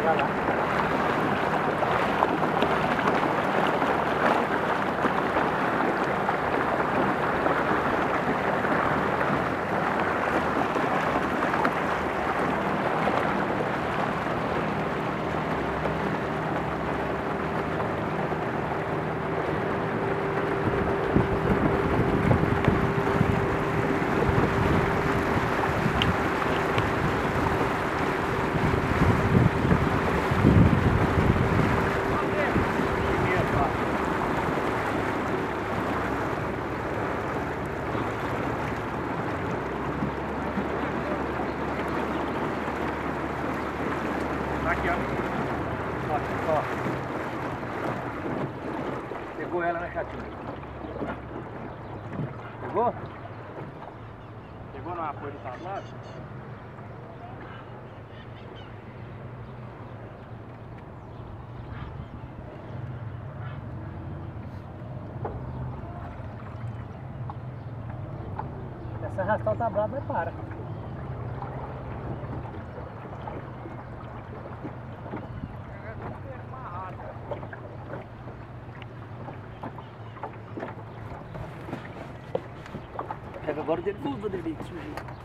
Vai lá. Aqui, ó. Ó. Pegou ela, né, chatinho? Pegou? Pegou no apoio do tablado? Se arrastar o tablado, vai para. Pega agora o dedo do dedinho, sujeito.